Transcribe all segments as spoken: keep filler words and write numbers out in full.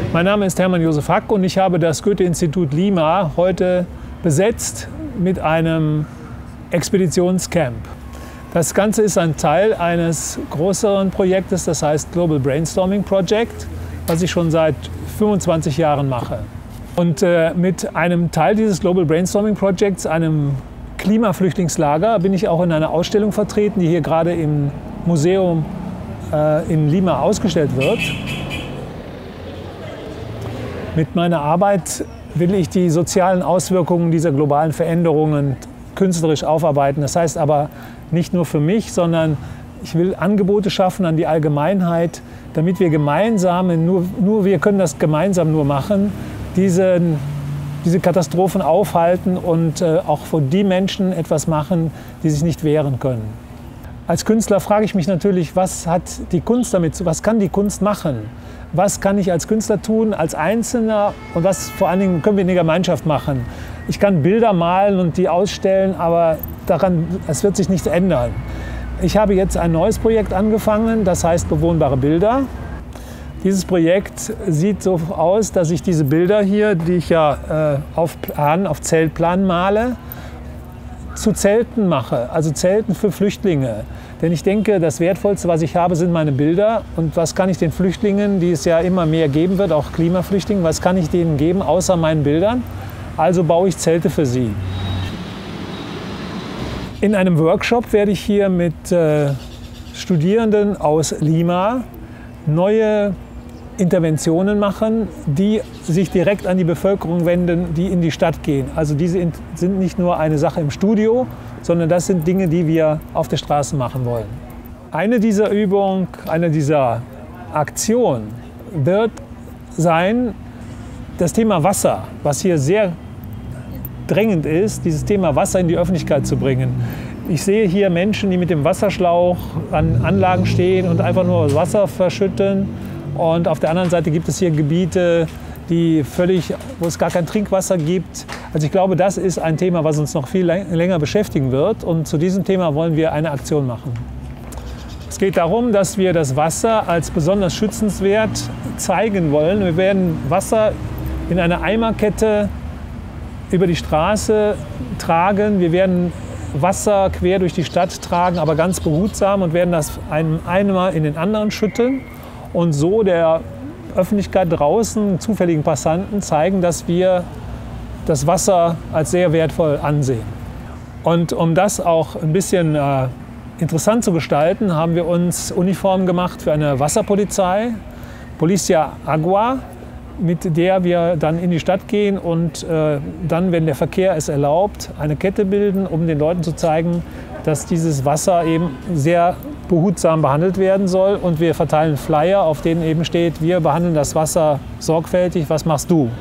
Mein Name ist Hermann Josef Hack und ich habe das Goethe-Institut Lima heute besetzt mit einem Expeditionscamp. Das Ganze ist ein Teil eines größeren Projektes, das heißt Global Brainstorming Project, was ich schon seit fünfundzwanzig Jahren mache. Und äh, mit einem Teil dieses Global Brainstorming Projects, einem Klimaflüchtlingslager, bin ich auch in einer Ausstellung vertreten, die hier gerade im Museum äh, in Lima ausgestellt wird. Mit meiner Arbeit will ich die sozialen Auswirkungen dieser globalen Veränderungen künstlerisch aufarbeiten. Das heißt aber nicht nur für mich, sondern ich will Angebote schaffen an die Allgemeinheit, damit wir gemeinsam, nur, nur wir können das gemeinsam nur machen, diese, diese Katastrophen aufhalten und äh, auch für die Menschen etwas machen, die sich nicht wehren können. Als Künstler frage ich mich natürlich, was hat die Kunst damit, was kann die Kunst machen? Was kann ich als Künstler tun, als Einzelner und was vor allen Dingen können wir in der Gemeinschaft machen? Ich kann Bilder malen und die ausstellen, aber daran, es wird sich nichts ändern. Ich habe jetzt ein neues Projekt angefangen, das heißt Bewohnbare Bilder. Dieses Projekt sieht so aus, dass ich diese Bilder hier, die ich ja äh, auf Plan, auf Zeltplan male, zu Zelten mache, also Zelten für Flüchtlinge. Denn ich denke, das Wertvollste, was ich habe, sind meine Bilder. Und was kann ich den Flüchtlingen, die es ja immer mehr geben wird, auch Klimaflüchtlingen, was kann ich denen geben, außer meinen Bildern? Also baue ich Zelte für sie. In einem Workshop werde ich hier mit äh, Studierenden aus Lima neue Interventionen machen, die sich direkt an die Bevölkerung wenden, die in die Stadt gehen. Also diese sind nicht nur eine Sache im Studio, sondern das sind Dinge, die wir auf der Straße machen wollen. Eine dieser Übungen, eine dieser Aktionen wird sein, das Thema Wasser, was hier sehr drängend ist, dieses Thema Wasser in die Öffentlichkeit zu bringen. Ich sehe hier Menschen, die mit dem Wasserschlauch an Anlagen stehen und einfach nur Wasser verschütten. Und auf der anderen Seite gibt es hier Gebiete, die völlig, wo es gar kein Trinkwasser gibt. Also ich glaube, das ist ein Thema, was uns noch viel länger beschäftigen wird. Und zu diesem Thema wollen wir eine Aktion machen. Es geht darum, dass wir das Wasser als besonders schützenswert zeigen wollen. Wir werden Wasser in einer Eimerkette über die Straße tragen. Wir werden Wasser quer durch die Stadt tragen, aber ganz behutsam und werden das einem Eimer in den anderen schütten. Und so der Öffentlichkeit draußen, zufälligen Passanten, zeigen, dass wir das Wasser als sehr wertvoll ansehen. Und um das auch ein bisschen äh, interessant zu gestalten, haben wir uns Uniformen gemacht für eine Wasserpolizei, Policia Agua, mit der wir dann in die Stadt gehen und äh, dann, wenn der Verkehr es erlaubt, eine Kette bilden, um den Leuten zu zeigen, dass dieses Wasser eben sehr behutsam behandelt werden soll. Und wir verteilen Flyer, auf denen eben steht, wir behandeln das Wasser sorgfältig, was machst du?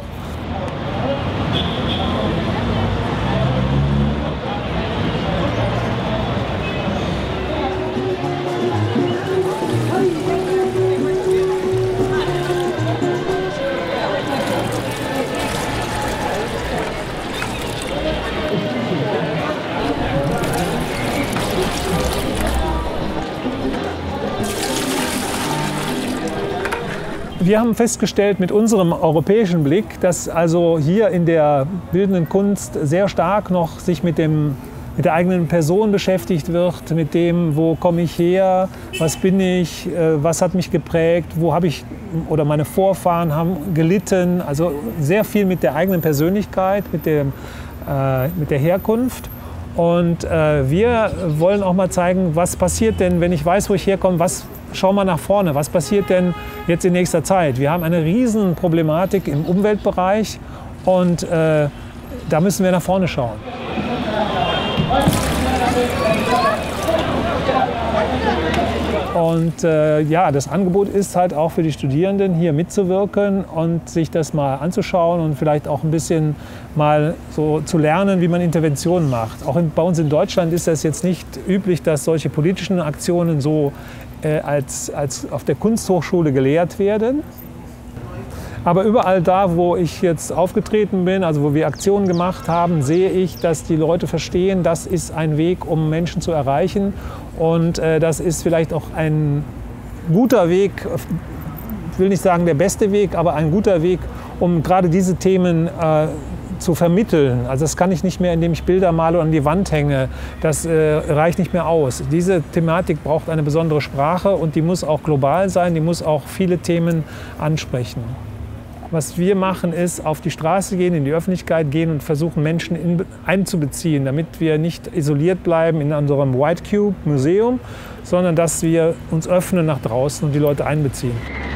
Wir haben festgestellt mit unserem europäischen Blick, dass also hier in der bildenden Kunst sehr stark noch sich mit, dem, mit der eigenen Person beschäftigt wird, mit dem, wo komme ich her, was bin ich, was hat mich geprägt, wo habe ich oder meine Vorfahren haben gelitten. Also sehr viel mit der eigenen Persönlichkeit, mit, dem, äh, mit der Herkunft. Und äh, wir wollen auch mal zeigen, was passiert denn, wenn ich weiß, wo ich herkomme, was schau mal nach vorne, was passiert denn jetzt in nächster Zeit? Wir haben eine riesen Problematik im Umweltbereich und äh, da müssen wir nach vorne schauen. Und äh, ja, das Angebot ist halt auch für die Studierenden hier mitzuwirken und sich das mal anzuschauen und vielleicht auch ein bisschen mal so zu lernen, wie man Interventionen macht. Auch in, bei uns in Deutschland ist das jetzt nicht üblich, dass solche politischen Aktionen so äh, als, als auf der Kunsthochschule gelehrt werden. Aber überall da, wo ich jetzt aufgetreten bin, also wo wir Aktionen gemacht haben, sehe ich, dass die Leute verstehen, das ist ein Weg, um Menschen zu erreichen. Und äh, das ist vielleicht auch ein guter Weg will nicht sagen der beste Weg, aber ein guter Weg, um gerade diese Themen äh, zu vermitteln. Also das kann ich nicht mehr, indem ich Bilder male und an die Wand hänge. Das äh, reicht nicht mehr aus. Diese Thematik braucht eine besondere Sprache und die muss auch global sein, die muss auch viele Themen ansprechen. Was wir machen, ist auf die Straße gehen, in die Öffentlichkeit gehen und versuchen, Menschen in, einzubeziehen, damit wir nicht isoliert bleiben in unserem White Cube Museum, sondern dass wir uns öffnen nach draußen und die Leute einbeziehen.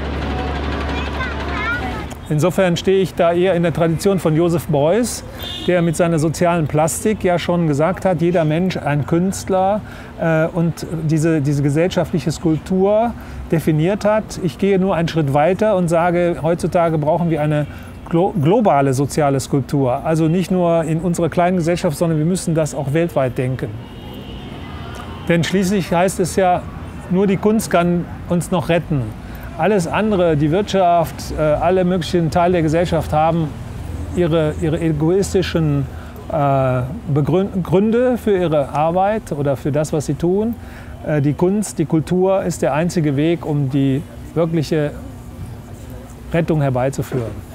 Insofern stehe ich da eher in der Tradition von Joseph Beuys, der mit seiner sozialen Plastik ja schon gesagt hat, jeder Mensch ein Künstler äh, und diese, diese gesellschaftliche Skulptur definiert hat. Ich gehe nur einen Schritt weiter und sage, heutzutage brauchen wir eine glo globale soziale Skulptur. Also nicht nur in unserer kleinen Gesellschaft, sondern wir müssen das auch weltweit denken. Denn schließlich heißt es ja, nur die Kunst kann uns noch retten. Alles andere, die Wirtschaft, alle möglichen Teile der Gesellschaft haben ihre, ihre egoistischen äh, Gründe für ihre Arbeit oder für das, was sie tun. Äh, die Kunst, die Kultur ist der einzige Weg, um die wirkliche Rettung herbeizuführen.